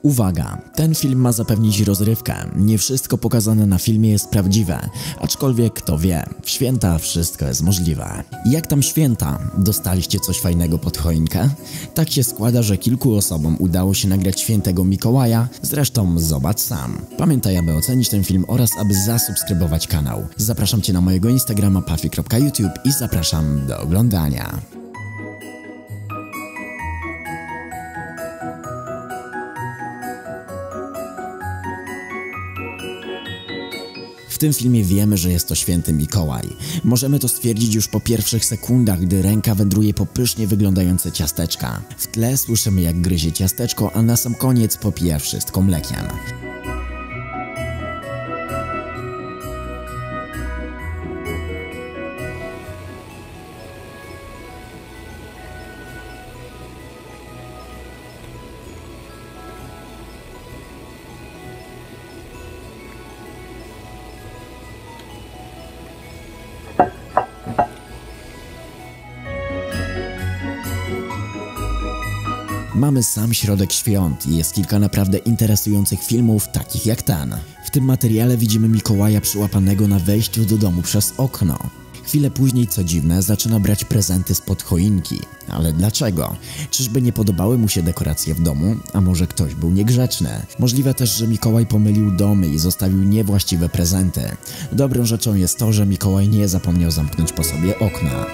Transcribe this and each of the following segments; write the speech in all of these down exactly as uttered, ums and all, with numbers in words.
Uwaga, ten film ma zapewnić rozrywkę. Nie wszystko pokazane na filmie jest prawdziwe, aczkolwiek kto wie, w święta wszystko jest możliwe. Jak tam święta? Dostaliście coś fajnego pod choinkę? Tak się składa, że kilku osobom udało się nagrać świętego Mikołaja, zresztą zobacz sam. Pamiętaj, aby ocenić ten film oraz aby zasubskrybować kanał. Zapraszam Cię na mojego Instagrama pafi kropka youtube i zapraszam do oglądania. W tym filmie wiemy, że jest to święty Mikołaj. Możemy to stwierdzić już po pierwszych sekundach, gdy ręka wędruje po pysznie wyglądające ciasteczka. W tle słyszymy, jak gryzie ciasteczko, a na sam koniec popija wszystko mlekiem. Mamy sam środek świąt i jest kilka naprawdę interesujących filmów, takich jak ten. W tym materiale widzimy Mikołaja przyłapanego na wejściu do domu przez okno. Chwilę później, co dziwne, zaczyna brać prezenty spod choinki. Ale dlaczego? Czyżby nie podobały mu się dekoracje w domu? A może ktoś był niegrzeczny? Możliwe też, że Mikołaj pomylił domy i zostawił niewłaściwe prezenty. Dobrą rzeczą jest to, że Mikołaj nie zapomniał zamknąć po sobie okna.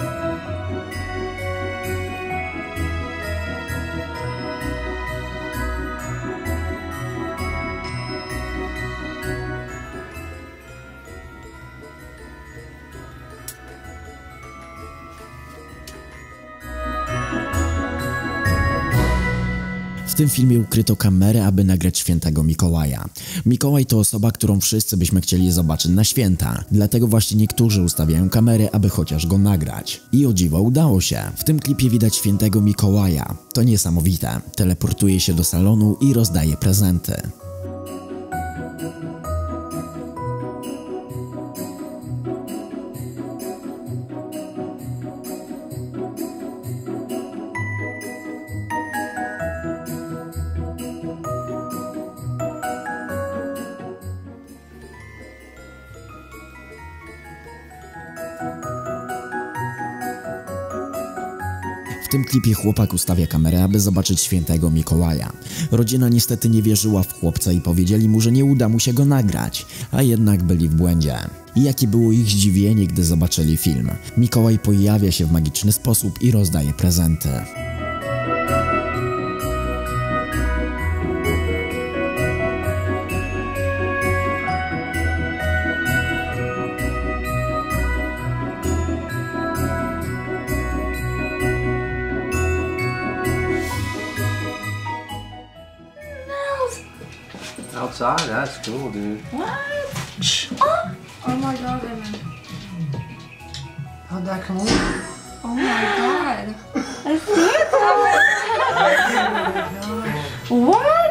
W tym filmie ukryto kamerę, aby nagrać świętego Mikołaja. Mikołaj to osoba, którą wszyscy byśmy chcieli zobaczyć na święta. Dlatego właśnie niektórzy ustawiają kamery, aby chociaż go nagrać. I o dziwo udało się. W tym klipie widać świętego Mikołaja. To niesamowite. Teleportuje się do salonu i rozdaje prezenty. W tym klipie chłopak ustawia kamerę, aby zobaczyć świętego Mikołaja. Rodzina niestety nie wierzyła w chłopca i powiedzieli mu, że nie uda mu się go nagrać, a jednak byli w błędzie. I jakie było ich zdziwienie, gdy zobaczyli film. Mikołaj pojawia się w magiczny sposób i rozdaje prezenty. Outside, that's cool, dude. What? Oh, oh my god, Evan. How'd that come on? Oh my god. I see it. Oh my god. What?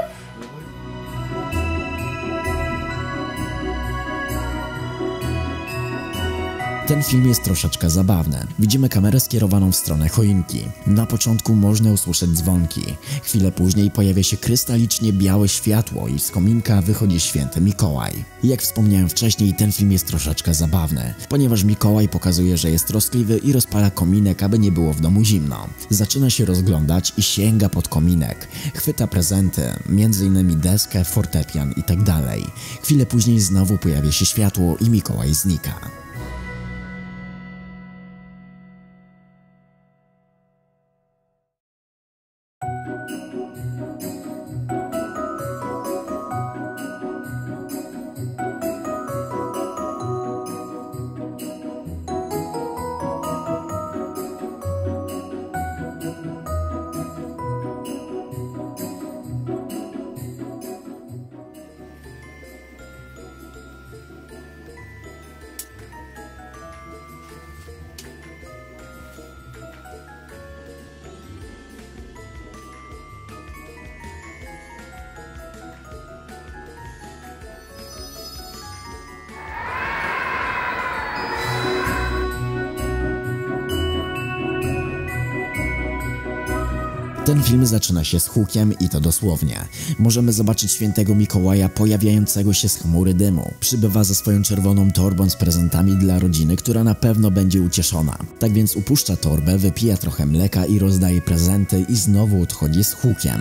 Ten film jest troszeczkę zabawny. Widzimy kamerę skierowaną w stronę choinki. Na początku można usłyszeć dzwonki. Chwilę później pojawia się krystalicznie białe światło i z kominka wychodzi święty Mikołaj. Jak wspomniałem wcześniej, ten film jest troszeczkę zabawny, ponieważ Mikołaj pokazuje, że jest troskliwy i rozpala kominek, aby nie było w domu zimno. Zaczyna się rozglądać i sięga pod kominek. Chwyta prezenty, między innymi deskę, fortepian i tak dalej. Chwilę później znowu pojawia się światło i Mikołaj znika. Ten film zaczyna się z hukiem i to dosłownie. Możemy zobaczyć świętego Mikołaja pojawiającego się z chmury dymu. Przybywa ze swoją czerwoną torbą z prezentami dla rodziny, która na pewno będzie ucieszona. Tak więc upuszcza torbę, wypija trochę mleka i rozdaje prezenty i znowu odchodzi z hukiem.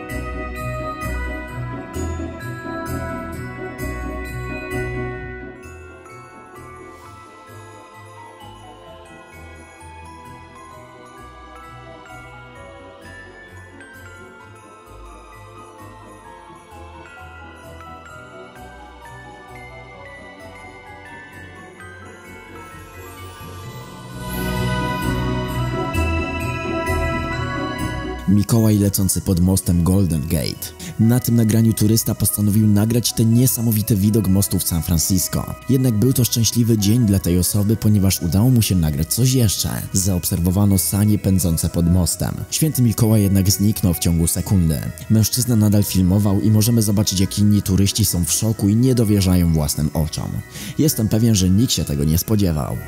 Mikołaj lecący pod mostem Golden Gate. Na tym nagraniu turysta postanowił nagrać ten niesamowity widok mostu w San Francisco. Jednak był to szczęśliwy dzień dla tej osoby, ponieważ udało mu się nagrać coś jeszcze. Zaobserwowano sanie pędzące pod mostem. Święty Mikołaj jednak zniknął w ciągu sekundy. Mężczyzna nadal filmował i możemy zobaczyć, jak inni turyści są w szoku i nie dowierzają własnym oczom. Jestem pewien, że nikt się tego nie spodziewał.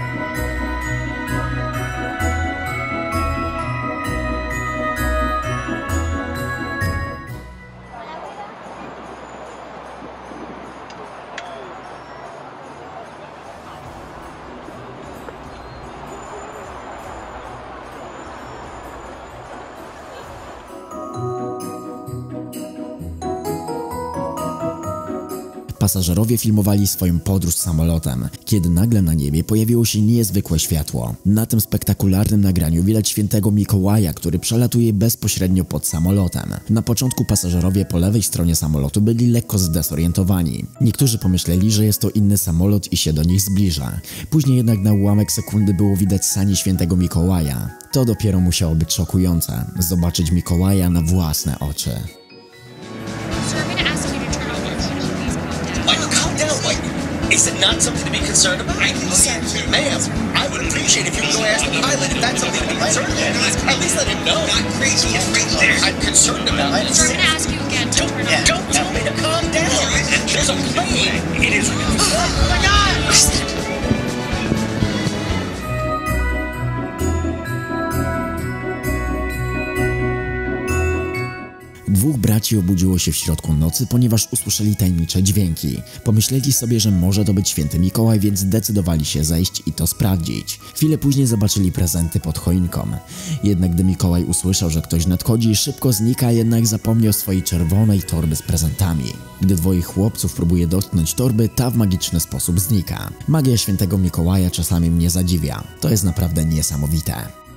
Pasażerowie filmowali swoją podróż samolotem, kiedy nagle na niebie pojawiło się niezwykłe światło. Na tym spektakularnym nagraniu widać świętego Mikołaja, który przelatuje bezpośrednio pod samolotem. Na początku pasażerowie po lewej stronie samolotu byli lekko zdezorientowani. Niektórzy pomyśleli, że jest to inny samolot i się do nich zbliża. Później jednak na ułamek sekundy było widać sanie świętego Mikołaja. To dopiero musiało być szokujące, zobaczyć Mikołaja na własne oczy. Is it not something to be concerned about? I said, ma'am, I would appreciate if you would go ask the pilot if that's something to be concerned about. At least let him know. Not crazy, he's right there. I'm concerned about it. So I'm going to ask you again to don't, turn yeah. on. Don't tell me to calm down. There's a plane. It is. Oh my God! Dwóch braci obudziło się w środku nocy, ponieważ usłyszeli tajemnicze dźwięki. Pomyśleli sobie, że może to być święty Mikołaj, więc zdecydowali się zejść i to sprawdzić. Chwilę później zobaczyli prezenty pod choinką. Jednak gdy Mikołaj usłyszał, że ktoś nadchodzi, szybko znika, jednak zapomniał swojej czerwonej torby z prezentami. Gdy dwoje chłopców próbuje dotknąć torby, ta w magiczny sposób znika. Magia świętego Mikołaja czasami mnie zadziwia. To jest naprawdę niesamowite.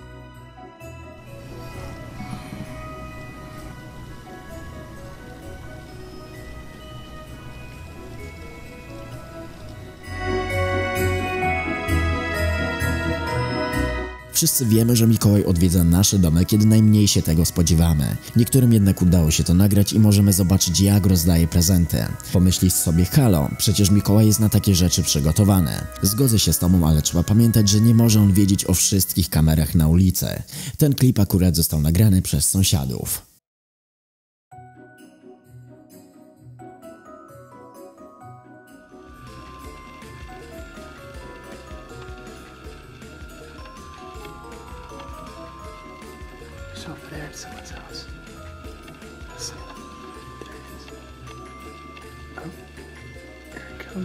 Wszyscy wiemy, że Mikołaj odwiedza nasze domy, kiedy najmniej się tego spodziewamy. Niektórym jednak udało się to nagrać i możemy zobaczyć, jak rozdaje prezenty. Pomyślisz sobie, halo, przecież Mikołaj jest na takie rzeczy przygotowany. Zgodzę się z tobą, ale trzeba pamiętać, że nie może on wiedzieć o wszystkich kamerach na ulicy. Ten klip akurat został nagrany przez sąsiadów. It's over there at someone's house. Listen. There it is. Oh, here it comes.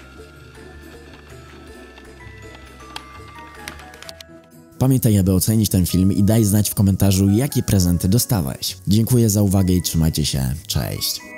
Pamiętaj, aby ocenić ten film i daj znać w komentarzu, jakie prezenty dostałeś. Dziękuję za uwagę i trzymajcie się. Cześć.